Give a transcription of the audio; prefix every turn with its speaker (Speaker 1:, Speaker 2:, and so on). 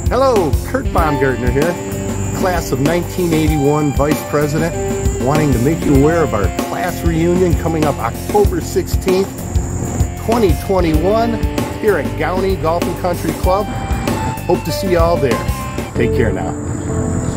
Speaker 1: Hello, Kurt Baumgartner here, class of 1981 Vice President, wanting to make you aware of our class reunion coming up October 16th, 2021 here at Gowanie Golf and Country Club. Hope to see you all there. Take care now.